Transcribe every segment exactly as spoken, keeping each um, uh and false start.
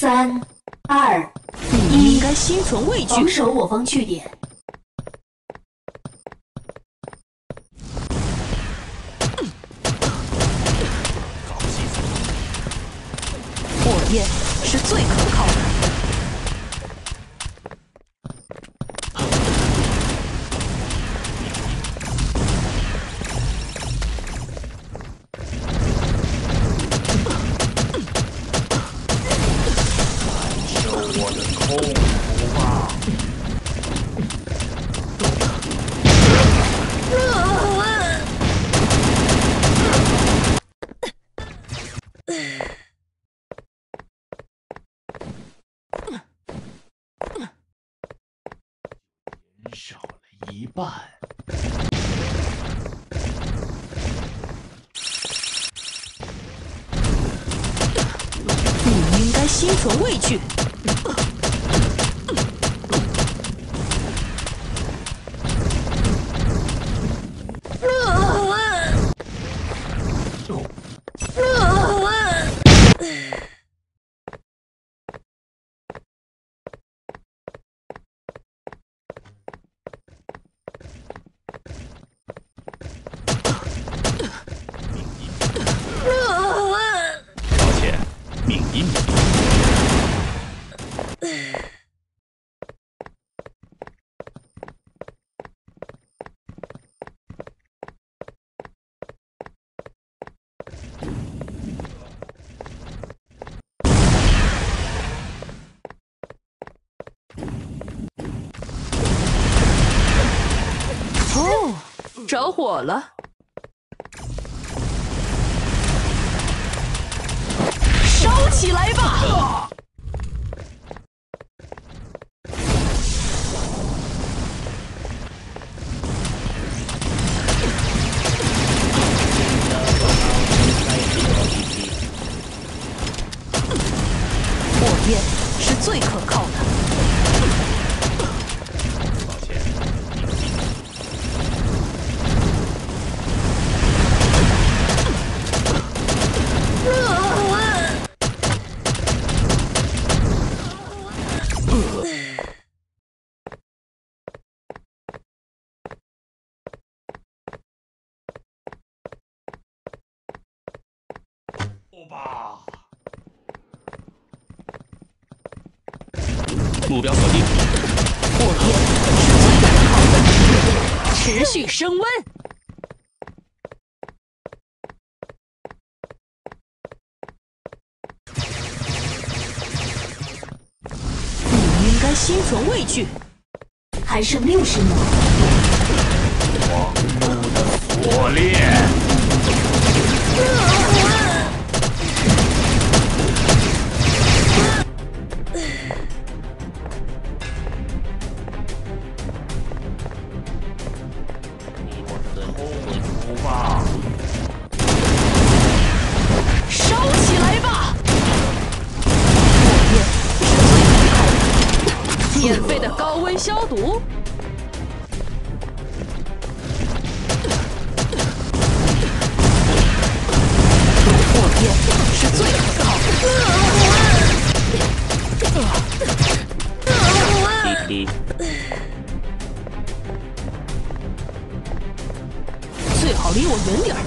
三、二、 你应该心存畏惧， 防守我方据点。 火焰是最可靠的。 我的痛苦吧！减少了一半。 你应该心存畏惧。 抱歉，命一命。 哦，着火了！烧起来吧！火焰是最可靠的。 抱歉，欧巴。目标锁定。 火焰是最可靠的，持续升温。你应该心存畏惧。 还剩六十秒。 狂怒的锁链。 烧起来吧！火焰是最可靠的，免费的高温消毒。火焰是最可靠的。 滴滴。 最好离我远点儿。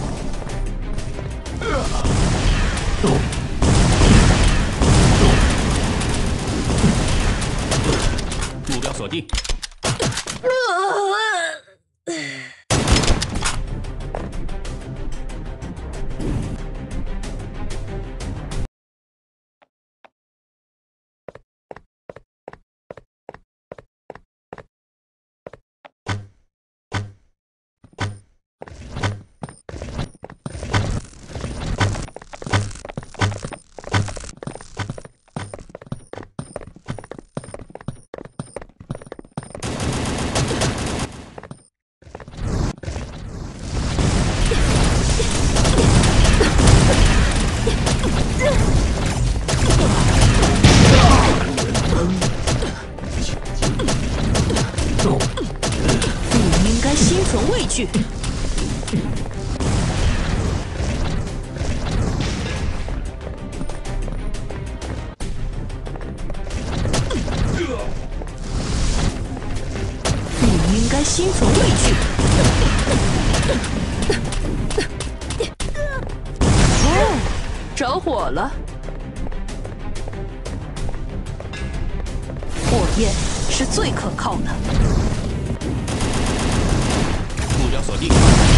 目标锁定。 你应该心存畏惧。 该心存畏惧。哦，着火了！火焰是最可靠的。 目标锁定。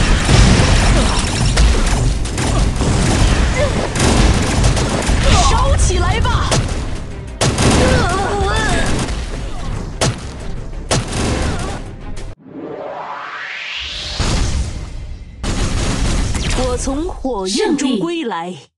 烧起来吧！我从火焰中归来。